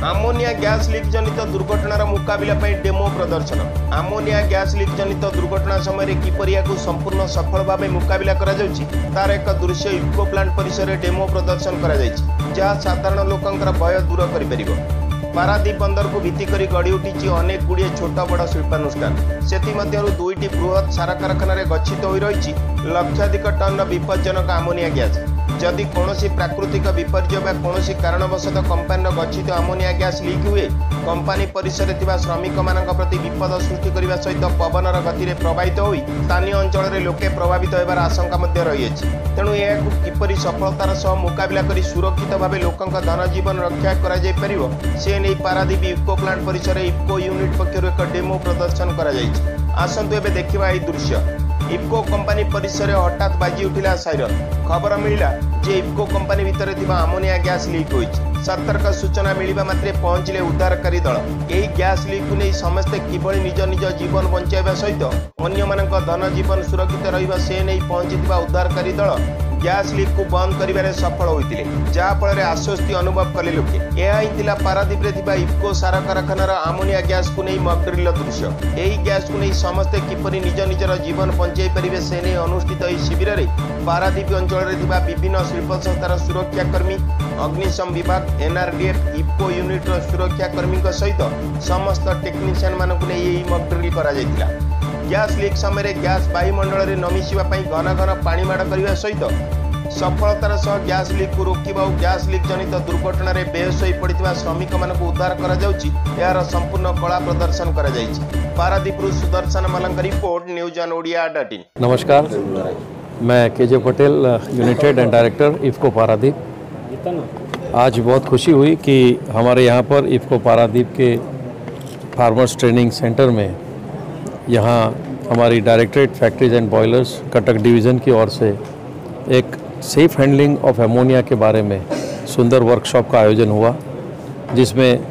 Ammonia gas leak जनित दुर्घटनार मुकाबिला डेमो प्रदर्शन। आमोनिया गैस लीक जनित दुर्घटना समय किपरि याकु संपूर्ण सफल भाव मुकाबिला करा जाउछि तार एक दृश्य इफको प्लांट परिसर में डेमो प्रदर्शन करा जाइछि जहाँ साधारण लोकंकर भय दूर करि परिबो। पारादीप बंदर को भित्ति करी गढ़ी उठी अनेक गुड़िए छोट बड़ शिल्पानुष्ठान से दुईटी बृहत सारा कारखाना गच्छित हो रही लक्षाधिक टन विपज्जनक आमोनिया गैस। जदि कौनसी प्राकृतिक विपर्य कौन कारणवशत कंपानी गच्छित आमोनिया गैस लीक हुए कंपानी परिसर में श्रमिक मान प्रति विपद सृष्टि करने सहित पवनर गति में प्रभावित हो स्थानीय अंचल में लोके प्रभावित होबार आशंका रही है। तेणु यह किपरि सफलतार सह मुकाबिला कर सुरक्षित भाव लोकों धन जीवन रक्षा कर पारादीप इफको प्लांट परिसर इफको यूनिट पक्षर एक डेमो प्रदर्शन कर आसतु एबे देखिबा एई दृश्य। इफको कंपानी परिसर हठात बाजी उठिला साइरन। खबर मिला जे इफको कंपानी भितर थिबा आमोनिया गैस लीक होइछि। सतर्क सूचना मिलिबा मात्रे पहुंचले उद्धारकारी दल। एही गैस लीक को नहीं समस्ते किभଳି निज निज जीवन बंचाइबा सहित अन्य मानक धन जीवन सुरक्षित रहिबा से नहीं पहुंचिथिबा उद्धारकारी दल गैस लीक को बंद करिबारे सफल होइतिले जहाँ फल आश्वस्ति अनुभव कले लोके। यह ही पारादीप इफको सारा कारखानार आमोनिया गैस को नहीं मॉकड्रिल दृश्य। यही गैस को नहीं समस्ते किपरि निज निजर जीवन बंचाई पारे से नहीं अनुष्ठित शिविर में पारादीप अंचल में विभिन्न शिल्प संस्थार सुरक्षाकर्मी अग्निशम विभाग एनआरडीएफ इफको यूनिट सुरक्षाकर्मी सहित समस्त टेक्नीशियन मानक नहीं मॉकड्रिल करा जायतिला। गैस लीक समय गैस वायुमंडल में नमिशिबा घन घन पानी माड़ करने सहित सफलतार सह गैस लीक को रोकवा और गैस लीक जनित दुर्घटना रे बेहोश हो पड़ता श्रमिक मान उद्धार कर संपूर्ण कला प्रदर्शन कर पारादीप सुदर्शन मलंग रिपोर्ट न्यूज ऑन ओडिया.in। नमस्कार, मैं K J Patel, unit head and director IFFCO Paradip. आज बहुत खुशी हुई कि हमारे यहाँ पर इफको पारादीप के फार्मर्स ट्रेनिंग सेंटर में यहाँ हमारी directorate factories and boilers Cuttack division की ओर से एक सेफ हैंडलिंग ऑफ एमोनिया के बारे में सुंदर वर्कशॉप का आयोजन हुआ, जिसमें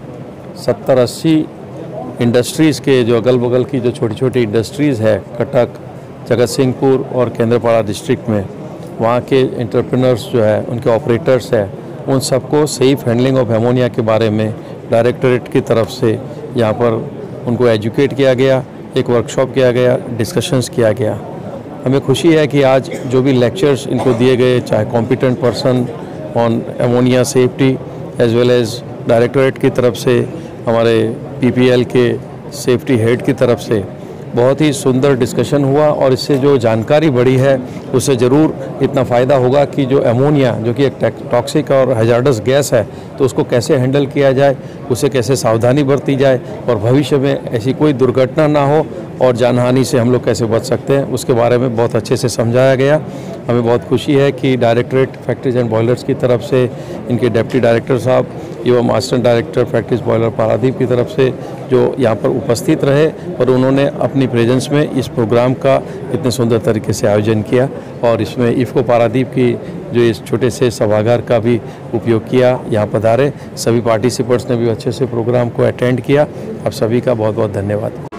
70-80 इंडस्ट्रीज़ के जो अगल बगल की जो छोटी छोटी इंडस्ट्रीज़ है कटक, जगत सिंहपुर और केंद्रपाड़ा डिस्ट्रिक्ट में, वहाँ के एंटरप्रेन्योर्स जो है, उनके ऑपरेटर्स है, उन सबको सेफ हैंडलिंग ऑफ एमोनिया के बारे में डायरेक्टरेट की तरफ से यहाँ पर उनको एजुकेट किया गया, एक वर्कशॉप किया गया, डिस्कशंस किया गया। हमें खुशी है कि आज जो भी लेक्चर्स इनको दिए गए, चाहे competent person on ammonia safety as well as directorate की तरफ से, हमारे पीपीएल के सेफ्टी हेड की तरफ से बहुत ही सुंदर डिस्कशन हुआ और इससे जो जानकारी बढ़ी है उससे ज़रूर इतना फ़ायदा होगा कि जो एमोनिया, जो कि एक टॉक्सिक और हैजार्डस गैस है, तो उसको कैसे हैंडल किया जाए, उसे कैसे सावधानी बरती जाए और भविष्य में ऐसी कोई दुर्घटना ना हो और जानहानि से हम लोग कैसे बच सकते हैं, उसके बारे में बहुत अच्छे से समझाया गया। हमें बहुत खुशी है कि डायरेक्टरेट फैक्ट्रीज एंड बॉयलर्स की तरफ से इनके डिप्टी डायरेक्टर साहब एवं assistant director factories boiler Paradip की तरफ से जो यहाँ पर उपस्थित रहे और उन्होंने अपनी प्रेजेंस में इस प्रोग्राम का इतने सुंदर तरीके से आयोजन किया और इसमें इफको पारादीप की जो इस छोटे से सभागार का भी उपयोग किया। यहाँ पधारे सभी पार्टिसिपेंट्स ने भी अच्छे से प्रोग्राम को अटेंड किया। आप सभी का बहुत बहुत धन्यवाद।